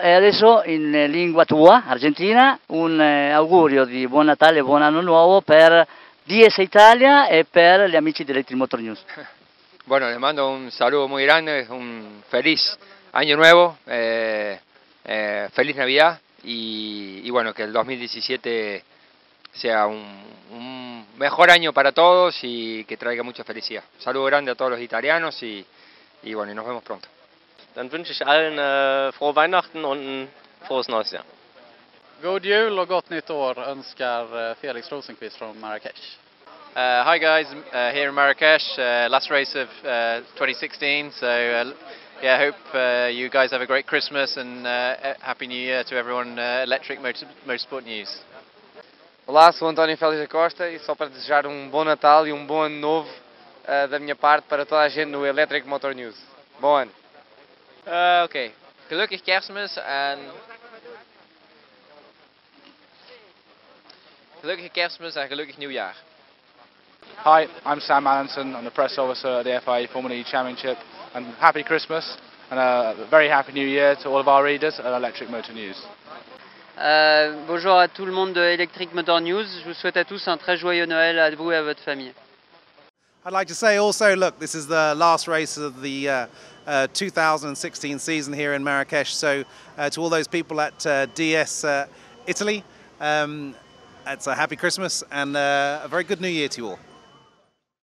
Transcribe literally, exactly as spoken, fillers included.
e adesso in lingua tua, argentina, un eh, augurio di buon Natale e buon anno nuovo per D S Italia e per gli amici di Electric Motor News. Bueno, les mando un saludo muy grande, un feliz año nuevo, eh, eh, feliz Navidad y, y bueno, que el dos mil diecisiete sea un, un mejor año para todos y que traiga mucha felicidad. Un saludo grande a todos los italianos y, y bueno, y nos vemos pronto. Dann wünsche ich allen äh, frohe Weihnachten und ein frohes neues Jahr. God jul och gott nytt år önskar eh, Felix Rosenqvist från Marrakesh. Uh, hi guys, uh, here in Marrakesh, uh, last race of uh, twenty sixteen, so uh, yeah, hope uh, you guys have a great Christmas and uh, Happy New Year to everyone, uh, Electric Motor Motorsport News. Olá, sou António Félix da Costa e só para desejar um bom Natal e um bom ano novo uh, da minha parte para toda a gente no Electric Motor News. Bom ano. Uh, Oké, okay. Gelukkig Kerstmis en... Gelukkige Kerstmis en gelukkig nieuwjaar. Hi, I'm Sam Allenson. I'm the press officer at the F I A Formula E Championship. And happy Christmas and a very happy New Year to all of our readers at Electric Motor News. Euh, bonjour à tout le monde de Electric Motor News. Je vous souhaite à tous un très joyeux Noël à vous et à votre famille. I'd like to say also, look, this is the last race of the uh, uh, two thousand sixteen season here in Marrakesh. So uh, to all those people at uh, D S uh, Italy, um, it's a happy Christmas and uh, a very good New Year to you all.